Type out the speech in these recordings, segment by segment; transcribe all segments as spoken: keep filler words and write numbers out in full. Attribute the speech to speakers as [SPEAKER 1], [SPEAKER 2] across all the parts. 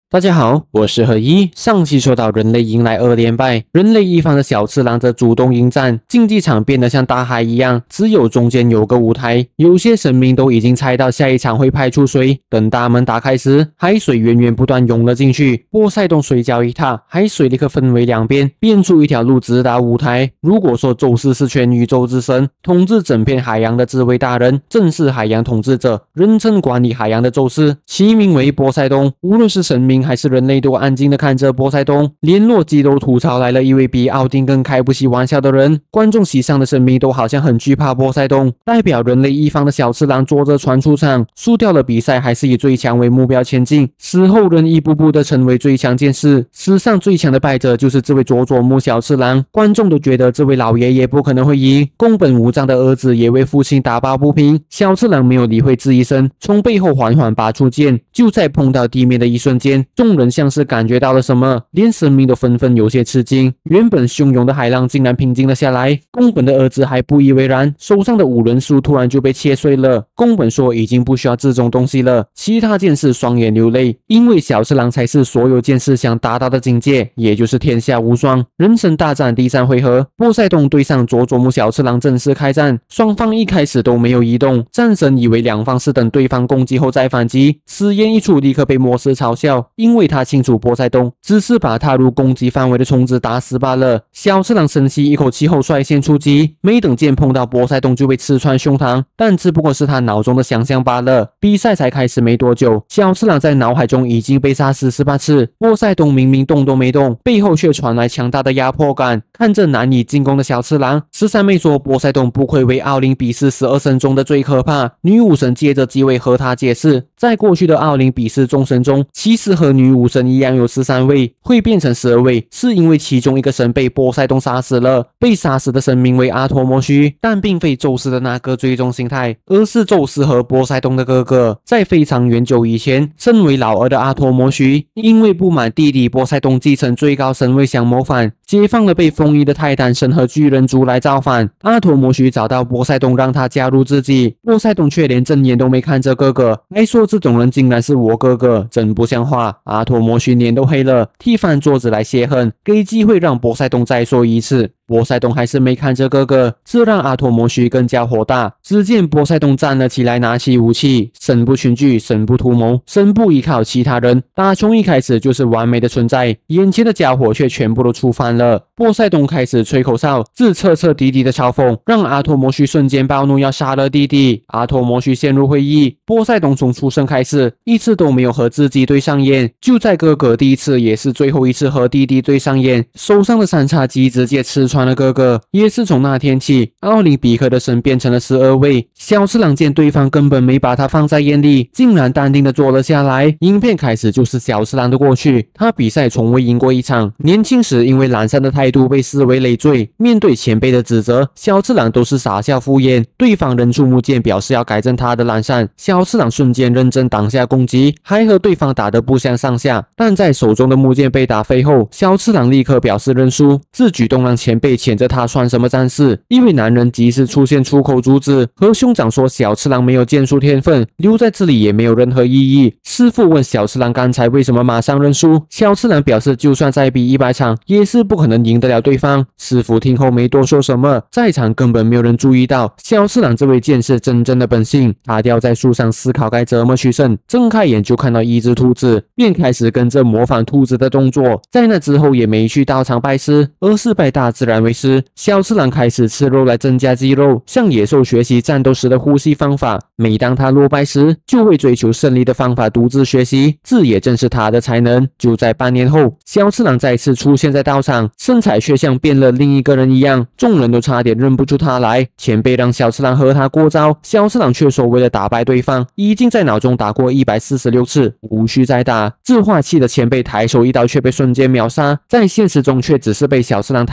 [SPEAKER 1] 大家好，我是何一。上期说到人类迎来二连败，人类一方的小次郎则主动迎战，竞技场变得像大海一样，只有中间有个舞台。有些神明都已经猜到下一场会派出谁，等大门打开时，海水源源不断涌了进去。波塞冬水脚一踏，海水立刻分为两边，变出一条路直达舞台。如果说宙斯是全宇宙之神，统治整片海洋的智慧大人，正是海洋统治者，人称管理海洋的宙斯，其名为波塞冬。无论是神明还是人类都安静地看着波塞冬，连洛基都吐槽来了一位比奥丁更开不起玩笑的人。观众席上的神明都好像很惧怕波塞冬。代表人类一方的小次郎坐着船出场，输掉了比赛还是以最强为目标前进，死后仍一步步的成为最强剑士。史上最强的败者就是这位佐佐木小次郎，观众都觉得这位老爷爷不可能会赢。宫本武藏的儿子也为父亲打抱不平，小次郎没有理会质疑声，从背后缓缓拔出剑，就在碰到地面的一瞬间，众人像是感觉到了什么，连神明都纷纷有些吃惊。原本汹涌的海浪竟然平静了下来。宫本的儿子还不以为然，手上的五轮书突然就被切碎了。宫本说已经不需要这种东西了。其他剑士双眼流泪，因为小次郎才是所有剑士想达到的境界，也就是天下无双。人神大战第三回合，波塞冬对上佐佐木小次郎正式开战。双方一开始都没有移动，战神以为两方是等对方攻击后再反击，此言一出立刻被摩斯嘲笑，因为他清楚波塞冬只是把踏入攻击范围的虫子打死罢了。小次郎深吸一口气后率先出击，没等剑碰到波塞冬就被刺穿胸膛，但只不过是他脑中的想象罢了。比赛才开始没多久，小次郎在脑海中已经被杀死十八次，波塞冬明明动都没动，背后却传来强大的压迫感。看着难以进攻的小次郎，十三妹说波塞冬不愧为奥林匹斯十二神中的最可怕。女武神接着继位和他解释，在过去的奥林匹斯众神中，其实和女武神一样有十三位，会变成十二位，是因为其中一个神被波塞冬杀死了。被杀死的神名为阿托摩须，但并非宙斯的那个最终形态，而是宙斯和波塞冬的哥哥。在非常远久以前，身为老二的阿托摩须，因为不满弟弟波塞冬继承最高神位想谋反，解放了被封印的泰坦神和巨人族来造反。阿托摩须找到波塞冬让他加入自己，波塞冬却连正眼都没看着哥哥，还说这种人竟然是我哥哥，真不像话。阿托摩须脸都黑了，踢翻桌子来泄恨，给机会让波塞冬再说一次。波塞冬还是没看着哥哥，这让阿托摩须更加火大。只见波塞冬站了起来，拿起武器，身不群聚，身不图谋，身不依靠其他人，他从一开始就是完美的存在，眼前的家伙却全部都触犯了。波塞冬开始吹口哨，自彻彻底底的嘲讽，让阿托摩须瞬间暴怒，要杀了弟弟。阿托摩须陷入回忆，波塞冬从出生开始一次都没有和自己对上眼，就在哥哥第一次也是最后一次和弟弟对上眼，手上的三叉戟直接刺穿了哥哥。也是从那天起，奥林匹克的神变成了十二位。小次郎见对方根本没把他放在眼里，竟然淡定的坐了下来。影片开始就是小次郎的过去，他比赛从未赢过一场，年轻时因为懒散的态度被视为累赘，面对前辈的指责，小次郎都是傻笑敷衍。对方扔出木剑表示要改正他的懒散，小次郎瞬间认真挡下攻击，还和对方打得不相上下。但在手中的木剑被打飞后，小次郎立刻表示认输，这举动让前辈谴责他算什么战士。一位男人及时出现出口阻止，和兄长说小次郎没有剑术天分，留在这里也没有任何意义。师父问小次郎刚才为什么马上认输，小次郎表示就算再比一百场也是不可能赢得了对方。师父听后没多说什么，在场根本没有人注意到小次郎这位剑士真正的本性。他吊在树上思考该怎么取胜，睁开眼就看到一只兔子，便开始跟着模仿兔子的动作。在那之后也没去道场拜师，而是拜大自然为师。小次郎开始吃肉来增加肌肉，向野兽学习战斗时的呼吸方法。每当他落败时，就会追求胜利的方法独自学习，这也正是他的才能。就在半年后，小次郎再次出现在道场，身材却像变了另一个人一样，众人都差点认不出他来。前辈让小次郎和他过招，小次郎却说为了打败对方，已经在脑中打过一百四十六次，无需再打。自化气的前辈抬手一刀却被瞬间秒杀，在现实中却只是被小次郎抬手踢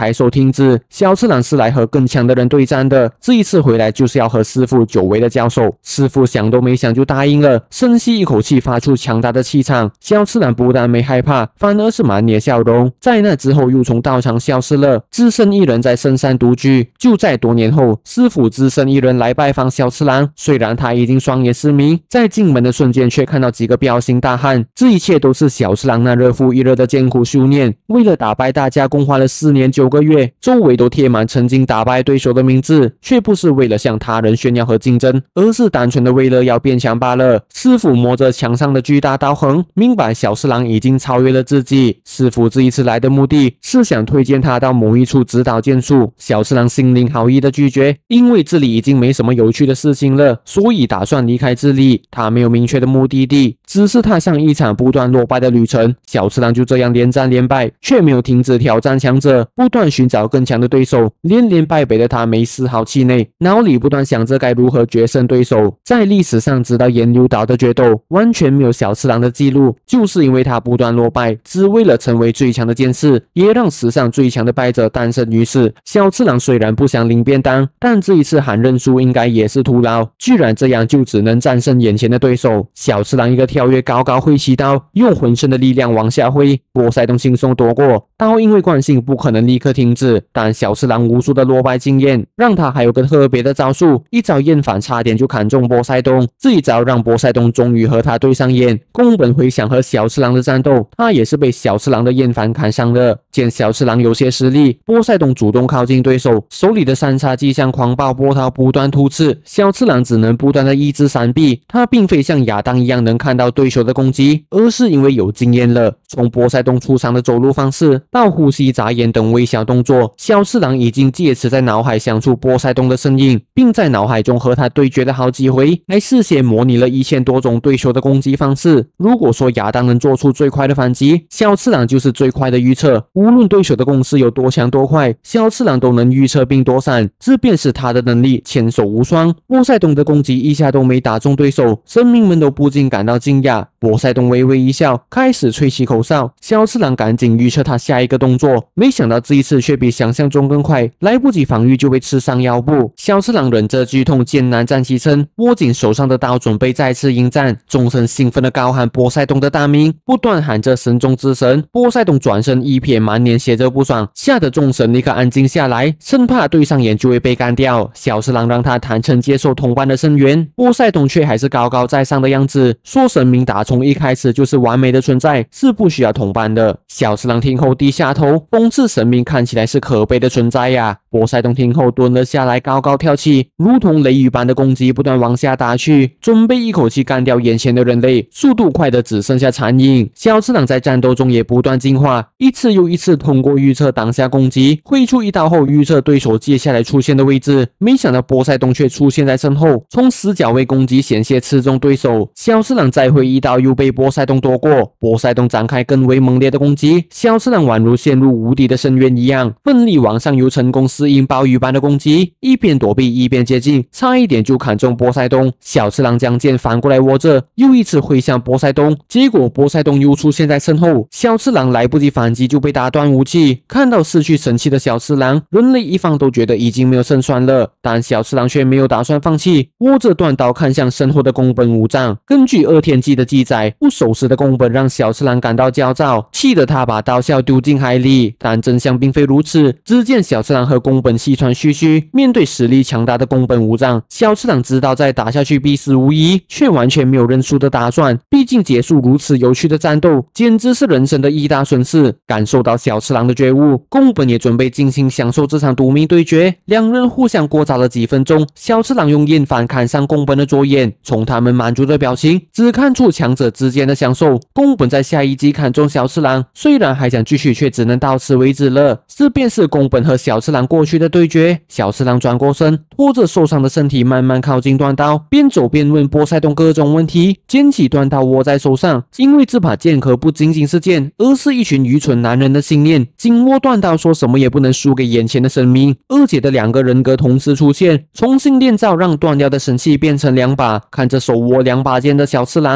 [SPEAKER 1] 镜子，小次郎是来和更强的人对战的，这一次回来就是要和师傅久违的交手。师傅想都没想就答应了，深吸一口气，发出强大的气场。小次郎不但没害怕，反而是满脸笑容。在那之后又从道场消失了，只身一人在深山独居。就在多年后，师傅只身一人来拜访小次郎，虽然他已经双眼失明，在进门的瞬间却看到几个彪形大汉。这一切都是小次郎那日复一日的艰苦修炼，为了打败大家，共花了四年九个月，周围都贴满曾经打败对手的名字，却不是为了向他人炫耀和竞争，而是单纯的为了要变强罢了。师傅摸着墙上的巨大刀痕，明白小次郎已经超越了自己。师傅这一次来的目的是想推荐他到某一处指导剑术。小次郎心领好意的拒绝，因为这里已经没什么有趣的事情了，所以打算离开这里。他没有明确的目的地，只是踏上一场不断落败的旅程。小次郎就这样连战连败，却没有停止挑战强者，不断寻找更强的对手。连连败北的他没丝毫气馁，脑里不断想着该如何决胜对手。在历史上知道岩流岛的决斗完全没有小次郎的记录，就是因为他不断落败，只为了成为最强的剑士，也让史上最强的败者诞生于世。小次郎虽然不想领便当，但这一次喊认输应该也是徒劳，居然这样就只能战胜眼前的对手。小次郎一个跳跃，高高挥起刀，用浑身的力量往下挥，波塞冬轻松躲过。刀因为惯性不可能立刻停止，但小次郎无数的落败经验让他还有个特别的招数，一招厌反差点就砍中波塞冬。这一招让波塞冬终于和他对上眼。宫本回想和小次郎的战斗，他也是被小次郎的厌反砍伤的。见小次郎有些实力，波塞冬主动靠近对手，手里的三叉戟像狂暴波涛不断突刺，小次郎只能不断的一直闪避。他并非像亚当一样能看到对手的攻击，而是因为有经验了。从波塞冬出场的走路方式到呼吸眨眼等微小动作，小次郎已经借此在脑海想出波塞冬的身影，并在脑海中和他对决了好几回，还事先模拟了一千多种对手的攻击方式。如果说亚当能做出最快的反击，小次郎就是最快的预测。无论对手的攻势有多强多快，小次郎都能预测并躲闪，这便是他的能力，千手无双。波塞冬的攻击一下都没打中对手，生命们都不禁感到惊讶。波塞冬微微一笑，开始吹起口哨。小次郎赶紧预测他下一个动作，没想到这一次却比想象中更快，来不及防御就被刺伤腰部。小次郎忍着剧痛艰难站起身，握紧手上的刀准备再次迎战，众生兴奋地高喊波塞冬的大名，不断喊着神中之神。波塞冬转身一瞥，满脸写着不爽，吓得众神立刻安静下来，生怕对上眼就会被干掉。小次郎让他坦诚接受同伴的声援，波塞冬却还是高高在上的样子，说神明打从一开始就是完美的存在，是不需要同伴的。小次郎听后低下头，讽刺神明看起来是可悲的存在呀。波塞冬听后蹲了下来，高高跳起，如同雷雨般的攻击不断往下打去，准备一口气干掉眼前的人类，速度快的只剩下残影。小次郎在战斗中也不断进化，一次又一次通过预测挡下攻击，挥出一刀后预测对手接下来出现的位置，没想到波塞冬却出现在身后，从死角位攻击险些刺中对手。小次郎再挥一刀又被波塞冬躲过，波塞冬展开更为猛烈的攻击，小次郎宛如陷入无底的深渊一样，奋力往上游，成功适应暴雨般的攻击，一边躲避一边接近，差一点就砍中波塞冬。小次郎将剑反过来握着，又一次挥向波塞冬，结果波塞冬又出现在身后，小次郎来不及反击就被打断武器。看到失去神器的小次郎，人类一方都觉得已经没有胜算了，但小次郎却没有打算放弃，握着断刀看向身后的宫本武藏。根据二天记的记载，不守时的宫本让小次郎感到焦躁，气得他把刀鞘丢进海里，但真相并非如此。只见小次郎和宫本气喘吁吁，面对实力强大的宫本武藏，小次郎知道再打下去必死无疑，却完全没有认输的打算。毕竟结束如此有趣的战斗，简直是人生的一大损失。感受到小次郎的觉悟，宫本也准备尽情享受这场独命对决。两人互相过招了几分钟，小次郎用厌反砍伤宫本的左眼，从他们满足的表情，只看出强者之间的享受。宫本在下一击砍中小次郎，虽然还想继续，却只能到此为止了。这便是宫本和小次郎过去的对决。小次郎转过身，拖着受伤的身体慢慢靠近断刀，边走边问波塞冬各种问题，捡起断刀握在手上，因为这把剑壳不仅仅是剑，而是一群愚蠢男人的信念。紧握断刀，说什么也不能输给眼前的神明。二姐的两个人格同时出现，重新炼造让断掉的神器变成两把。看着手握两把剑的小次郎，波塞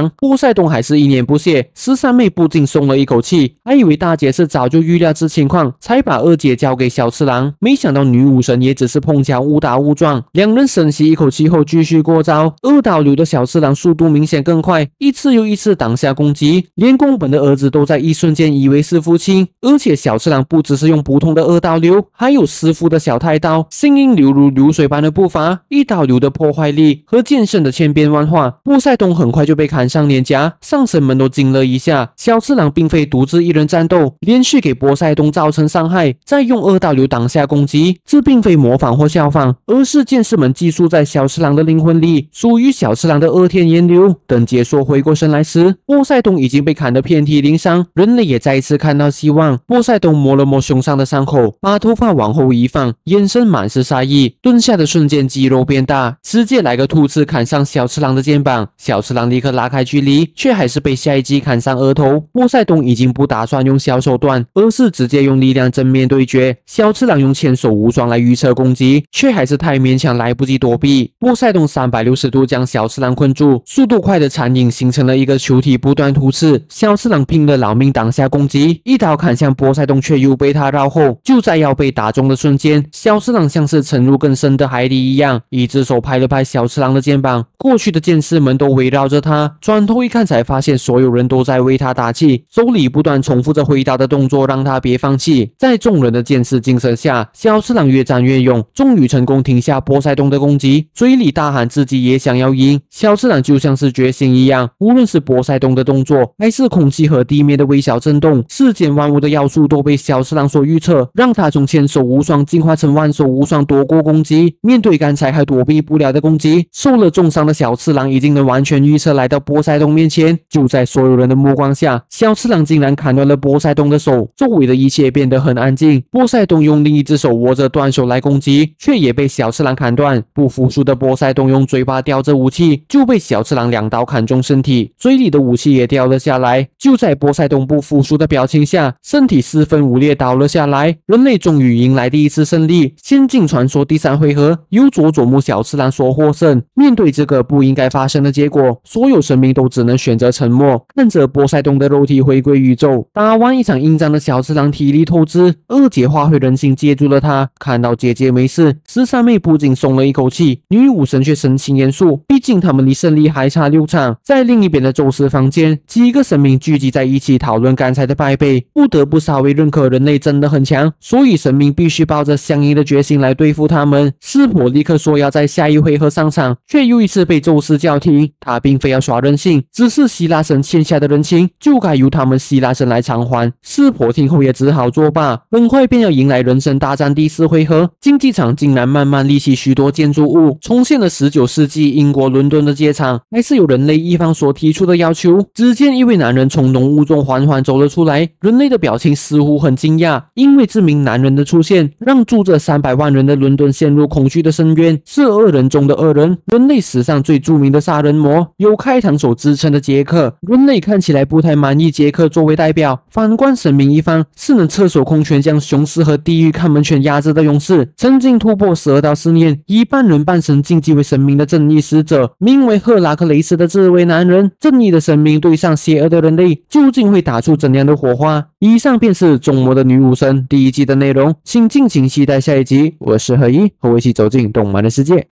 [SPEAKER 1] 塞冬还是一脸不屑，十三妹不禁松了一口气，还以为大姐是早就预料这情况，才把二姐交给小次郎，没想到女武神也只是碰巧误打误撞。两人深吸一口气后继续过招，二刀流的小次郎速度明显更快，一次又一次挡下攻击，连宫本的儿子都在一瞬间以为是父亲。而且小次郎不只是用普通的二刀流，还有师傅的小太刀，声音流如流水般的步伐，一刀流的破坏力和剑圣的千变万化。波塞冬很快就被砍伤脸颊，上神们都惊了一下。小次郎并非独自一人战斗，连续给波塞冬造成伤害，再用二刀流挡下攻击，这并非模仿或效仿，而是剑士们寄宿在小次郎的灵魂里，属于小次郎的二天炎流。等解说回过神来时，波塞冬已经被砍得遍体鳞伤，人类也再一次看到希望。波塞冬摸了摸胸上的伤口，把头发往后一放，眼神满是杀意，蹲下的瞬间肌肉变大，直接来个突刺砍上小次郎的肩膀。小次郎立刻拉开距离，却还是被下一击砍伤额头。波塞冬已经不打算用小手段，而是直接用力量正面对决。小次郎用千手无双来预测攻击，却还是太勉强，来不及躲避。波塞冬三百六十度将小次郎困住，速度快的残影形成了一个球体，不断突刺。小次郎拼了老命挡下攻击，一刀砍向波塞冬，却又被他绕后。就在要被打中的瞬间，小次郎像是沉入更深的海底一样，一只手拍了拍小次郎的肩膀。过去的剑士们都围绕着他，转头一看才发现所有人都在为他打气，手里不断重复着挥刀的动作，让他别放弃。在众人的剑士精神下，小次郎越战越勇，终于成功停下波塞冬的攻击，嘴里大喊自己也想要赢。小次郎就像是觉醒一样，无论是波塞冬的动作，还是空气和地面的微小震动，世间万物的要素都被小次郎所预测，让他从千手无双进化成万手无双，躲过攻击。面对刚才还躲避不了的攻击，受了重伤的小次郎已经能完全预测来到波塞冬面前。就在所有人的目光下，小次郎竟然砍断了波塞冬的手，周围的一切变得很安静。波塞冬用另一只手握着断手来攻击，却也被小次郎砍断。不服输的波塞冬用嘴巴叼着武器，就被小次郎两刀砍中身体，嘴里的武器也掉了下来。就在波塞冬不服输的表情下，身体四分五裂倒了下来。人类终于迎来第一次胜利，仙境传说第三回合由佐佐木小次郎所获胜。面对这个不应该发生的结果，所有生命都只能选择沉默，看着波塞冬的肉体回归宇宙。打完一场硬仗的小次郎体力透支，二姐化回人形接住了他，看到姐姐没事，十三妹不仅松了一口气，女武神却神情严肃，毕竟他们离胜利还差六场。在另一边的宙斯房间，几个神明聚集在一起讨论刚才的败北，不得不稍微认可人类真的很强，所以神明必须抱着相应的决心来对付他们。湿婆立刻说要在下一回合上场，却又一次被宙斯叫停。他并非要耍任性，只是希腊神欠下的人情就该由他们希腊神来偿还。湿婆听后也只好作罢。很快便要迎来人生大战第四回合，竞技场竟然慢慢立起许多建筑物，重现了十九世纪英国伦敦的街场，还是有人类一方所提出的要求。只见一位男人从浓雾中缓缓走了出来，人类的表情似乎很惊讶，因为这名男人的出现让住着三百万人的伦敦陷入恐惧的深渊。是恶人中的恶人，人类史上最著名的杀人魔，有开膛手之称的杰克。人类看起来不太满意杰克作为代表，反观神明一方是能侧手空拳将雄狮和地狱看门犬压制的勇士，曾经突破十二道思念，以半人半神晋级为神明的正义使者，名为赫拉克雷斯的这位男人。正义的神明对上邪恶的人类，究竟会打出怎样的火花？以上便是中魔的女武神第一季的内容，请敬请期待下一集。我是何一，和我一起走进动漫的世界。